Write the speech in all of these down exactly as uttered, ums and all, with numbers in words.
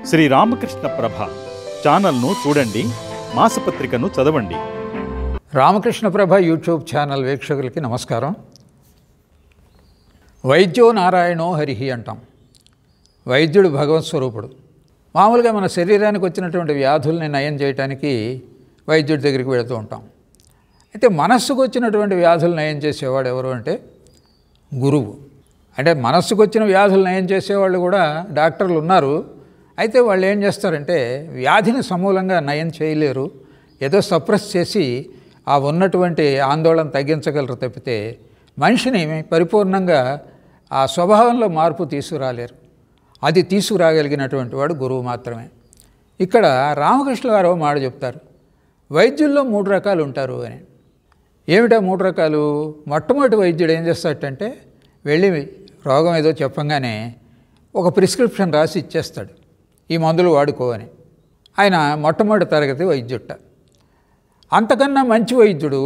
శ్రీ రామకృష్ణ ప్రభ ఛానల్ను చూడండి, మాసపత్రికను చదవండి. రామకృష్ణ ప్రభ యూట్యూబ్ ఛానల్ వీక్షకులకి నమస్కారం. వైద్యో నారాయణో హరిహి అంటాం. వైద్యుడు భగవత్ స్వరూపుడు. మామూలుగా మన శరీరానికి వచ్చినటువంటి వ్యాధుల్ని నయం చేయడానికి వైద్యుడి దగ్గరికి వెళుతూ ఉంటాం. అయితే మనస్సుకు వచ్చినటువంటి వ్యాధులు నయం చేసేవాడు ఎవరు అంటే గురువు. అంటే మనస్సుకు వచ్చిన వ్యాధులు నయం చేసేవాళ్ళు కూడా డాక్టర్లు ఉన్నారు. అయితే వాళ్ళు ఏం చేస్తారంటే వ్యాధిని సమూలంగా నయం చేయలేరు, ఏదో సప్రెస్ చేసి ఆ ఉన్నటువంటి ఆందోళన తగ్గించగలరు తప్పితే మనిషిని పరిపూర్ణంగా ఆ స్వభావంలో మార్పు తీసుకురాలేరు. అది తీసుకురాగలిగినటువంటి వాడు గురువు మాత్రమే. ఇక్కడ రామకృష్ణ గారు మాట చెప్తారు, వైద్యుల్లో మూడు రకాలు ఉంటారు అని. ఏమిటా మూడు రకాలు? మొట్టమొదటి వైద్యుడు ఏం చేస్తాడంటే వెళ్ళి రోగం ఏదో చెప్పంగానే ఒక ప్రిస్క్రిప్షన్ రాసి ఇచ్చేస్తాడు, ఈ మందులు వాడుకో అని. ఆయన మొట్టమొదటి తరగతి వైద్యుట. అంతకన్నా మంచి వైద్యుడు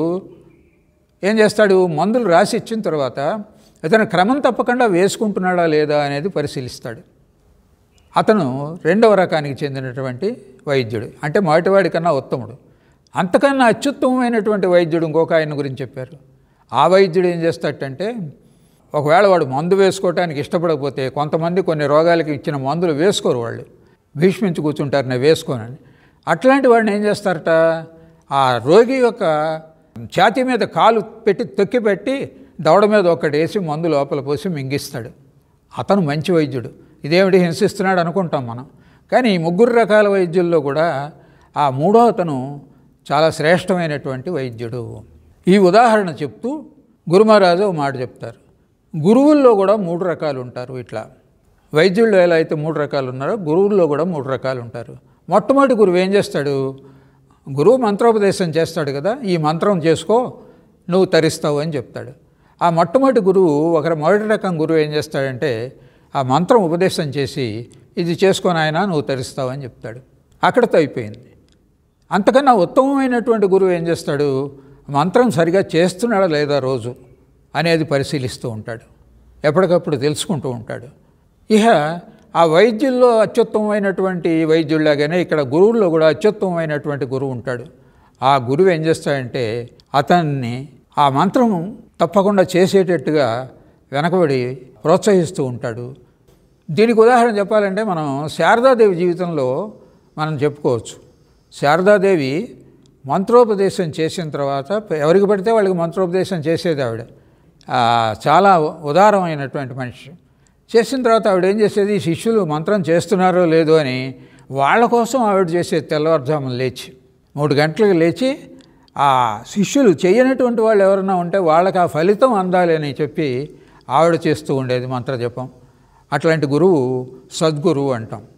ఏం చేస్తాడు, మందులు రాసి ఇచ్చిన తర్వాత అతను క్రమం తప్పకుండా వేసుకుంటున్నాడా లేదా అనేది పరిశీలిస్తాడు. అతను రెండవ రకానికి చెందినటువంటి వైద్యుడు, అంటే మొదటివాడి కన్నా ఉత్తముడు. అంతకన్నా అత్యుత్తమమైనటువంటి వైద్యుడు ఇంకొక ఆయన గురించి చెప్పారు. ఆ వైద్యుడు ఏం చేస్తాడంటే ఒకవేళ వాడు మందు వేసుకోవటానికి ఇష్టపడకపోతే, కొంతమంది కొన్ని రోగాలకి ఇచ్చిన మందులు వేసుకోరు, వాళ్ళు భీష్మించి కూర్చుంటారు నేను వేసుకోనని. అట్లాంటి వాడిని ఏం చేస్తారట, ఆ రోగి యొక్క ఛాతీ మీద కాలు పెట్టి తొక్కి పెట్టి దవడ మీద ఒకటి వేసి మందు లోపల పోసి మింగిస్తాడు. అతను మంచి వైద్యుడు. ఇదేమిటి హింసిస్తున్నాడు అనుకుంటాం మనం. కానీ ఈ ముగ్గురు రకాల వైద్యుల్లో కూడా ఆ మూడో అతను చాలా శ్రేష్టమైనటువంటి వైద్యుడు. ఈ ఉదాహరణ చెప్తూ గురుమహారాజు ఒక మాట చెప్తారు, గురువుల్లో కూడా మూడు రకాలు ఉంటారు. ఇట్లా వైద్యుల్లో ఎలా అయితే మూడు రకాలు ఉన్నారో గురువుల్లో కూడా మూడు రకాలు ఉంటారు. మొట్టమొదటి గురువు ఏం చేస్తాడు, గురువు మంత్రోపదేశం చేస్తాడు కదా, ఈ మంత్రం చేసుకో నువ్వు తరిస్తావు అని చెప్తాడు. ఆ మొట్టమొదటి గురువు ఒకరి మొదటి రకం గురువు ఏం చేస్తాడంటే ఆ మంత్రం ఉపదేశం చేసి ఇది చేసుకొని ఆయన నువ్వు తరిస్తావు అని చెప్తాడు. అక్కడితో అయిపోయింది. అంతకన్నా ఉత్తమమైనటువంటి గురువు ఏం చేస్తాడు, మంత్రం సరిగా చేస్తున్నాడా లేదా రోజు అనేది పరిశీలిస్తూ ఉంటాడు, ఎప్పటికప్పుడు తెలుసుకుంటూ ఉంటాడు. ఇక ఆ వైద్యుల్లో అత్యుత్తమమైనటువంటి వైద్యుల్లాగానే ఇక్కడ గురువుల్లో కూడా అత్యుత్తమమైనటువంటి గురువు ఉంటాడు. ఆ గురువు ఏం చేస్తాడంటే అతన్ని ఆ మంత్రం తప్పకుండా చేసేటట్టుగా వెనకబడి ప్రోత్సహిస్తూ ఉంటాడు. దీనికి ఉదాహరణ చెప్పాలంటే మనం శారదాదేవి జీవితంలో మనం చెప్పుకోవచ్చు. శారదాదేవి మంత్రోపదేశం చేసిన తర్వాత ఎవరికి పడితే వాళ్ళకి మంత్రోపదేశం చేసేది ఆవిడ. చాలా ఉదారమైనటువంటి మనిషి. చేసిన తర్వాత ఆవిడ ఏం చేసేది, శిష్యులు మంత్రం చేస్తున్నారో లేదో అని వాళ్ళ కోసం ఆవిడ చేసేది. తెల్లవారుజామున లేచి మూడు గంటలకు లేచి ఆ శిష్యులు చేయనటువంటి వాళ్ళు ఎవరైనా ఉంటే వాళ్ళకి ఆ ఫలితం అందాలి అని చెప్పి ఆవిడ చేస్తూ ఉండేది మంత్రజపం. అట్లాంటి గురువు సద్గురువు అంటాం.